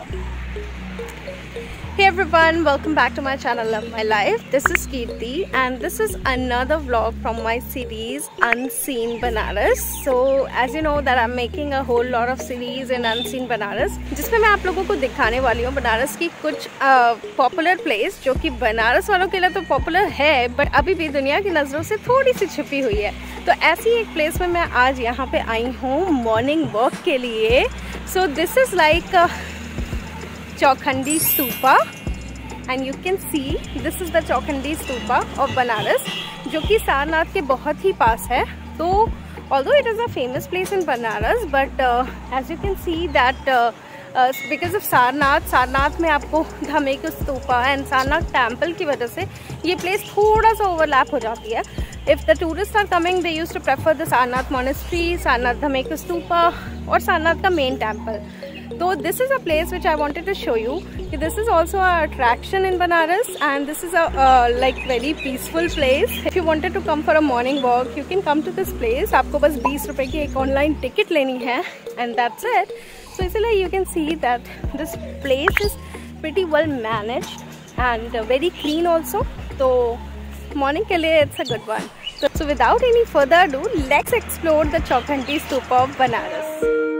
Hey everyone, welcome back to my channel Love My Life. This is Kirti and this is another vlog from my series Unseen Banaras. So as you know that I'm making a whole lot of series in Unseen Banaras, जिसमें मैं आप लोगों को दिखाने वाली हूँ बनारस की कुछ पॉपुलर प्लेस जो कि बनारस वालों के लिए तो पॉपुलर है बट अभी भी दुनिया की नज़रों से थोड़ी सी छिपी हुई है। तो ऐसी एक प्लेस में मैं आज यहाँ पे आई हूँ मॉर्निंग वॉक के लिए। So this is like Chaukhandi Stupa and you can see this is the Chaukhandi Stupa of Banaras जो कि सारनाथ के बहुत ही पास है। तो although it is a famous place in Banaras but as you can see that because of Sarnath में आपको धमेक स्तूपा एंड सारनाथ टेम्पल की वजह से ये प्लेस थोड़ा सा ओवरलैप हो जाती है। If the tourists are coming, they used to prefer the Sarnath Monastery, Sarnath Dhameka Stupa or Sarnath का main temple. So this is a place which I wanted to show you. This is also an attraction in Banaras and this is a like very peaceful place. If you wanted to come for a morning walk, you can come to this place. आपको बस 20 रुपए की एक online ticket लेनी है and that's it. So इसलिए you can see that this place is pretty well managed and very clean also. तो morning के लिए it's a good one. So without any further ado, let's explore the Chaukhandi Stupa of Banaras.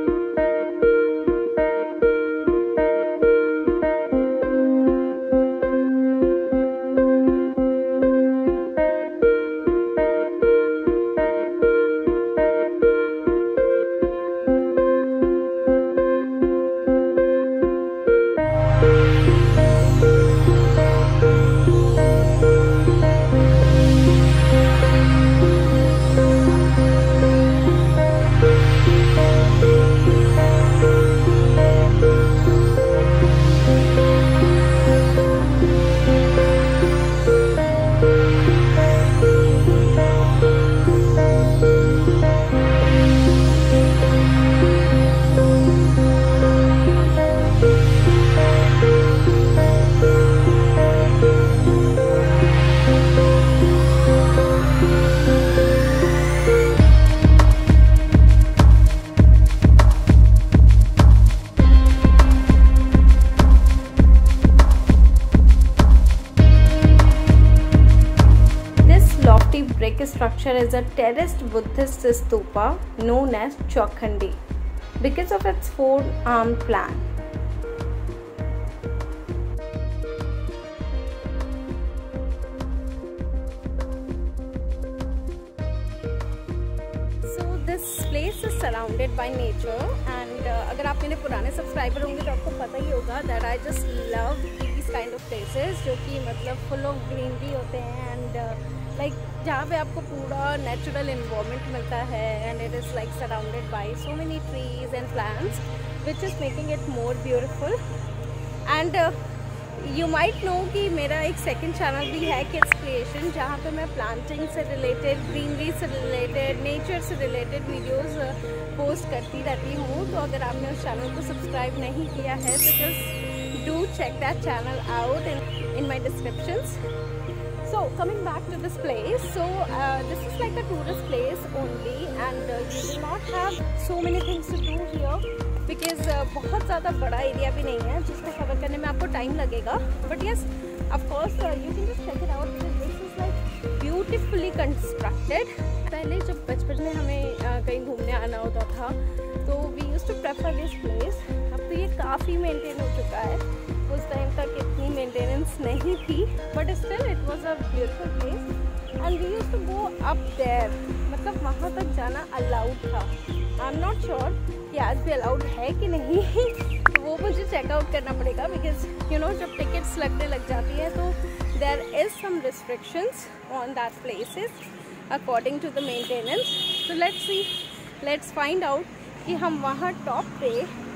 Brick structure is a terraced Buddhist stupa known as Chaukhandi because of its four-armed plan. So this place is surrounded by nature and अगर आप मेरे पुराने subscriber होंगे तो आपको पता ही होगा that I just love these kind of places जो कि मतलब full of greenery होते हैं and like जहाँ पे आपको पूरा नेचुरल इन्वायरमेंट मिलता है and it is like surrounded by so many trees and plants which is making it more beautiful. And you might know कि मेरा एक सेकंड चैनल भी है किड्स क्रिएशन जहाँ पे मैं प्लांटिंग से रिलेटेड, ग्रीनरी से रिलेटेड, नेचर से रिलेटेड वीडियोस पोस्ट करती रहती हूँ। तो अगर आपने उस चैनल को सब्सक्राइब नहीं किया है तो just do check that channel out in my descriptions. So coming back to this place, so this is like a tourist place only and you do not have so many things to do here because बहुत ज़्यादा बड़ा area भी नहीं है जिसको cover करने में आपको टाइम लगेगा but yes of course you can just check it out because this is like beautifully constructed. पहले जब बचपन में हमें कहीं घूमने आना होता था तो we used to prefer this place. अब तो ये काफ़ी मेंटेन हो चुका है, उस टाइम तक इतनी मेंटेनेंस नहीं थी but still it was a beautiful place and we used to go up there, मतलब वहाँ तक जाना अलाउड था। आई एम नॉट श्योर कि आज भी अलाउड है कि नहीं तो वो मुझे चेकआउट करना पड़ेगा बिकॉज यू नो जब टिकट्स लगने लग जाती है तो there is some restrictions on that places according to the maintenance. तो लेट्स फाइंड आउट कि हम वहाँ टॉप पे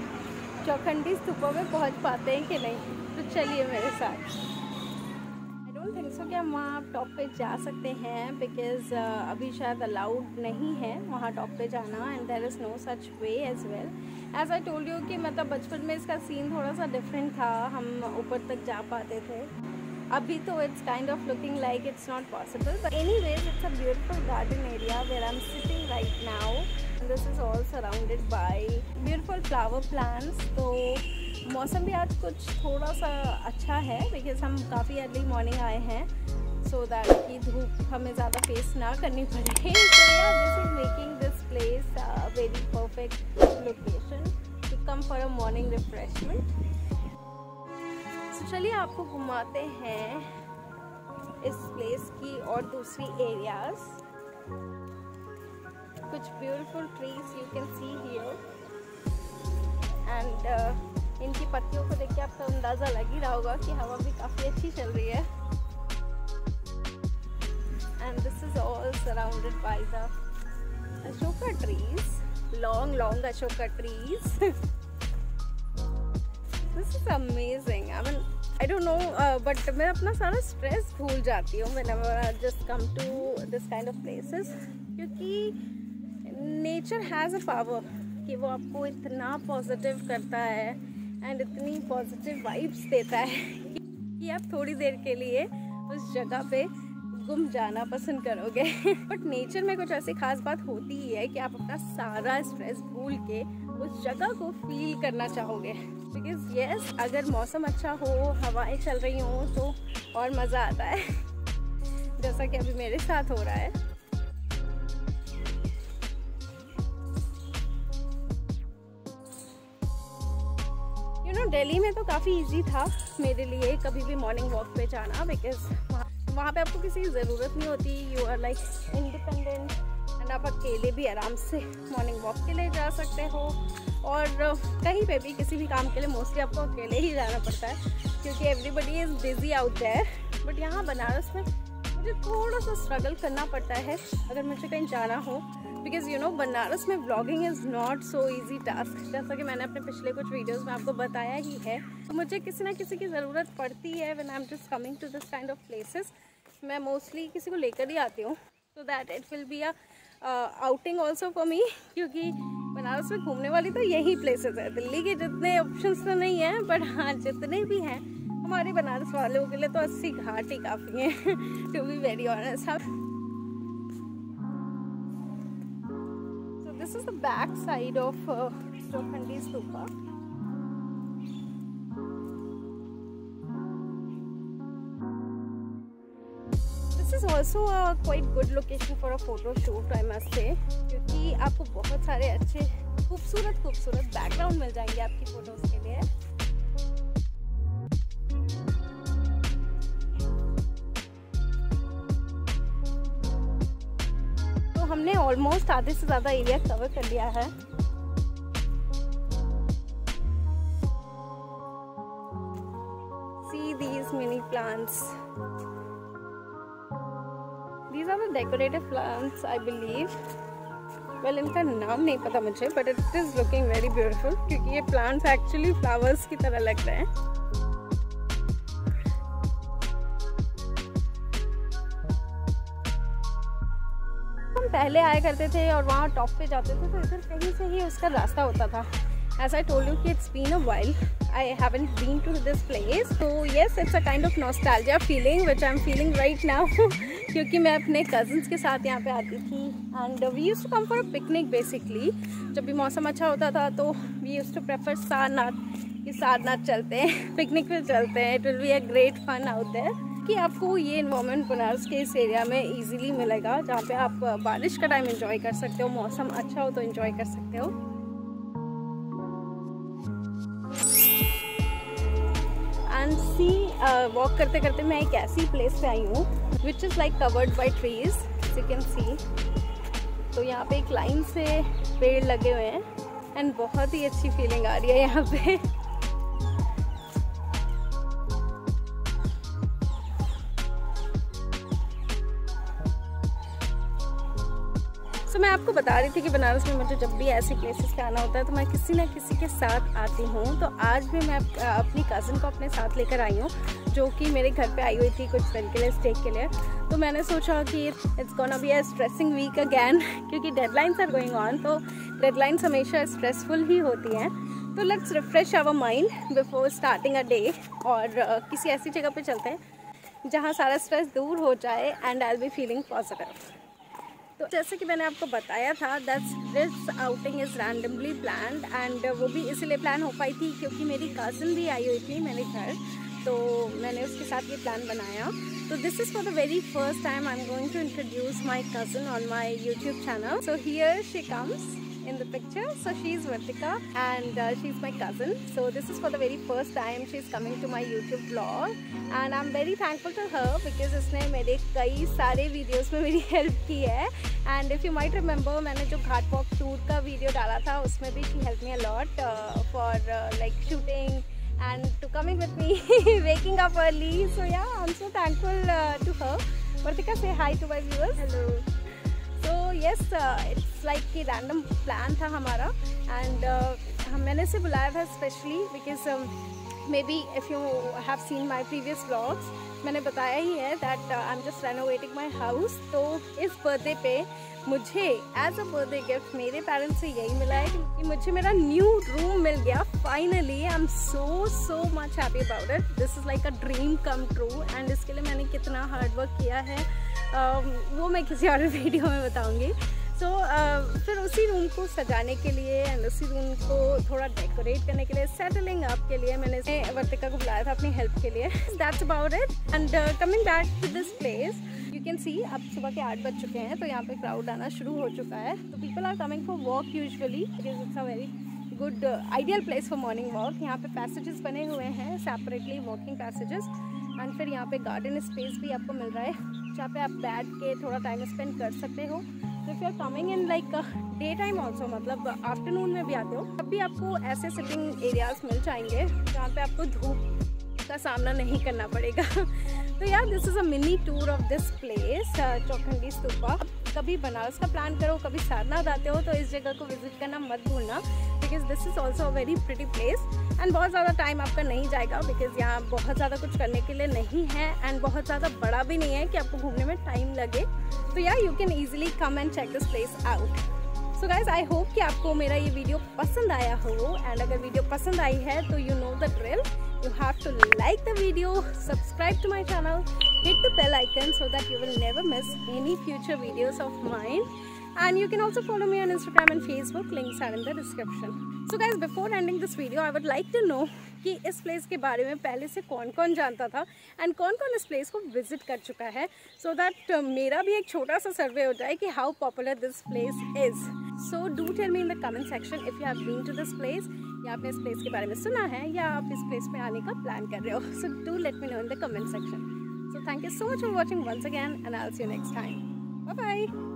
चौखंडी स्तूपा में पहुंच पाते हैं कि नहीं। तो चलिए मेरे साथ। आई डोंट थिंक सो कि हम वहाँ टॉप पे जा सकते हैं बिकॉज अभी शायद अलाउड नहीं है वहाँ टॉप पे जाना and there is no such way as well. As I told you कि मतलब बचपन में इसका सीन थोड़ा सा डिफरेंट था, हम ऊपर तक जा पाते थे। अभी तो it's kind of looking like it's not possible but anyways it's a beautiful garden area where I am sitting right now. This is all surrounded by beautiful flower plants. तो मौसम भी आज कुछ थोड़ा सा अच्छा है बिकॉज हम काफ़ी अर्ली मॉर्निंग आए हैं, सो दैट कि धूप हमें ज़्यादा फेस ना करनी पड़े। तो yeah this is making this place very perfect location to come for a morning refreshment. चलिए आपको घुमाते हैं इस प्लेस की और दूसरी एरियाज। कुछ beautiful trees you can see here and इनकी पत्तियों को देख के आपको अंदाज़ा लग ही रहा होगा कि हवा भी काफ़ी अच्छी चल रही है। And this is all surrounded by the Ashoka trees, long Ashoka trees. This is amazing. I mean, I don't know, but मैं अपना सारा स्ट्रेस भूल जाती हूँ whenever I just come to this kind of places, क्योंकि नेचर हैज़ अ पावर कि वो आपको इतना पॉजिटिव करता है एंड इतनी पॉजिटिव वाइब्स देता है कि आप थोड़ी देर के लिए उस जगह पे गुम जाना पसंद करोगे। बट नेचर में कुछ ऐसी खास बात होती ही है कि आप अपना सारा स्ट्रेस भूल के उस जगह को फील करना चाहोगे। बिकॉज यस, अगर मौसम अच्छा हो, हवाएं चल रही हों तो और मज़ा आता है, जैसा कि अभी मेरे साथ हो रहा है। दिल्ली में तो काफ़ी इजी था मेरे लिए कभी भी मॉर्निंग वॉक पे जाना, बिकॉज वहाँ पे आपको किसी की ज़रूरत नहीं होती। You are like independent and आप अकेले भी आराम से मॉर्निंग वॉक के लिए जा सकते हो, और कहीं पे भी किसी भी काम के लिए मोस्टली आपको अकेले ही जाना पड़ता है क्योंकि everybody is busy out there. But यहाँ बनारस में मुझे थोड़ा सा स्ट्रगल करना पड़ता है अगर मुझे कहीं जाना हो, बिकॉज यू नो बनारस में vlogging is not so easy task. जैसा कि मैंने अपने पिछले कुछ वीडियोस में आपको बताया ही है, तो मुझे किसी ना किसी की ज़रूरत पड़ती है when I am just coming to this kind of places. मैं मोस्टली किसी को लेकर ही आती हूँ, so that it will be a outing also for me, क्योंकि बनारस में घूमने वाली तो यही प्लेसेस है। दिल्ली के जितने ऑप्शंस तो नहीं हैं, बट हाँ जितने भी हैं हमारे बनारस वालों के लिए तो 80 घाट ही काफ़ी हैं to be very honest. This is the back side of Lokhandi Stupa. This is also a quite good location for a photo shoot, I must say, क्योंकि आपको बहुत सारे अच्छे खूबसूरत बैकग्राउंड मिल जाएंगे आपकी फोटोज के लिए। हमने ऑलमोस्ट आधे से ज़्यादा एरिया कवर कर लिया है। See these mini plants. These are the decorative plants, I believe. Well, इनका नाम नहीं पता मुझे, but it is looking very beautiful क्योंकि ये plants actually flowers की तरह लग रहे हैं। पहले आया करते थे और वहाँ टॉप पे जाते थे, तो इधर कहीं से ही उसका रास्ता होता था। As I told you कि it's been a while, I haven't been to this place, so yes, it's a kind of nostalgia feeling which I'm feeling right now क्योंकि मैं अपने cousins के साथ यहाँ पे आती थी and we used to come for a picnic basically। जब भी मौसम अच्छा होता था तो we used to prefer Sarnath, कि सारनाथ चलते हैं, पिकनिक पे चलते हैं, it will be a great fun out there। कि आपको ये इन्वायरमेंट बनारस के इस एरिया में इजीली मिलेगा, जहाँ पे आप बारिश का टाइम एंजॉय कर सकते हो, मौसम अच्छा हो तो एंजॉय कर सकते हो। एंड सी वॉक करते करते मैं एक ऐसी प्लेस पे आई हूँ which is like covered by trees, you can see. तो यहाँ पे एक लाइन से पेड़ लगे हुए हैं एंड बहुत ही अच्छी फीलिंग आ रही है यहाँ पे। तो मैं आपको बता रही थी कि बनारस में मुझे जब भी ऐसी प्लेसेस पे आना होता है तो मैं किसी ना किसी के साथ आती हूँ। तो आज भी मैं अपनी कज़न को अपने साथ लेकर आई हूँ, जो कि मेरे घर पे आई हुई थी कुछ दिन के लिए, स्टे के लिए। तो मैंने सोचा कि it's gonna be a stressing week again, क्योंकि डेडलाइंस आर गोइंग ऑन, तो डेडलाइंस हमेशा स्ट्रेसफुल ही होती हैं। तो let's refresh our mind before starting a day, और किसी ऐसी जगह पे चलते हैं जहाँ सारा स्ट्रेस दूर हो जाए and I will be feeling positive. तो जैसे कि मैंने आपको बताया था this outing is randomly planned and वो भी इसलिए प्लान हो पाई थी क्योंकि मेरी कज़न भी आई हुई थी मेरे घर, तो मैंने उसके साथ ये प्लान बनाया। तो this is for the very first time I am going to introduce my cousin on my YouTube channel. So here she comes in the picture. So she is Vartika and she is my cousin. So this is for the very first time she is coming to my YouTube vlog and I'm very thankful to her because इसने मेरे कई सारे videos में मेरी help की है। And if you might remember, मैंने जो घाट वॉक टूर का वीडियो डाला था उसमें भी she helped me a lot for like shooting and to coming with me waking up early. So yeah, I'm so thankful to her. Vartika, say hi to my viewers. Hello. तो yes it's like कि random plan था हमारा and मैंने इसे बुलाया था specially because maybe if you have seen my previous vlogs, मैंने बताया ही है that I am just renovating my house. तो इस बर्थडे पे मुझे एज अ बर्थडे गिफ्ट मेरे पेरेंट्स से यही मिला है कि मुझे मेरा न्यू रूम मिल गया finally. I am so much happy about it. This is like a dream come true and इसके लिए मैंने कितना हार्ड वर्क किया है वो मैं किसी और वीडियो में बताऊंगी। सो फिर उसी रूम को सजाने के लिए एंड उसी रूम को थोड़ा डेकोरेट करने के लिए, सेटलिंग अप के लिए मैंने वर्तिका को बुलाया था अपनी हेल्प के लिए। That's about it and coming back to this place, you can see अब सुबह के 8 बज चुके हैं तो यहाँ पे क्राउड आना शुरू हो चुका है। तो people are coming for walk usually because it's a very good ideal place for morning walk. यहाँ पे पैसेजेस बने हुए हैं सेपरेटली वॉकिंग पैसेजेस एंड फिर यहाँ पे गार्डन स्पेस भी आपको मिल रहा है जहाँ पे आप बैठ के थोड़ा टाइम स्पेंड कर सकते हो। तो if you are coming in like day time also, मतलब आफ्टरनून में भी आते हो, तब भी आपको ऐसे सिटिंग एरियाज मिल जाएंगे जहाँ पे आपको धूप का सामना नहीं करना पड़ेगा। तो यार this is a mini tour of this place Chaukhandi Stupa. कभी बनारस का प्लान करो, कभी सारनाथ आते हो तो इस जगह को विजिट करना मत भूलना because this is also a very pretty place and बहुत ज़्यादा टाइम आपका नहीं जाएगा बिकॉज यहाँ बहुत ज़्यादा कुछ करने के लिए नहीं है एंड बहुत ज़्यादा बड़ा भी नहीं है कि आपको घूमने में टाइम लगे। तो यार you can easily come and check this place out. So guys I hope कि आपको मेरा ये वीडियो पसंद आया हो एंड अगर वीडियो पसंद आई है तो you know the drill, you have to like the video, subscribe to my channel, hit the bell icon so that you will never miss any future videos of mine and you can also follow me on Instagram and Facebook, links are in the description. So guys, before ending this video I would like to know कि इस place के बारे में पहले से कौन कौन जानता था एंड कौन कौन इस प्लेस को विजिट कर चुका है सो दैट मेरा भी एक छोटा सा सर्वे हो जाए कि how popular this place is. So do tell me in the comment section if you have been to this place या आपने इस प्लेस के बारे में सुना है या आप इस प्लेस में आने का प्लान कर रहे हो। So do let me know in the comment section. So thank you so much for watching once again and I will see you next time. Bye bye.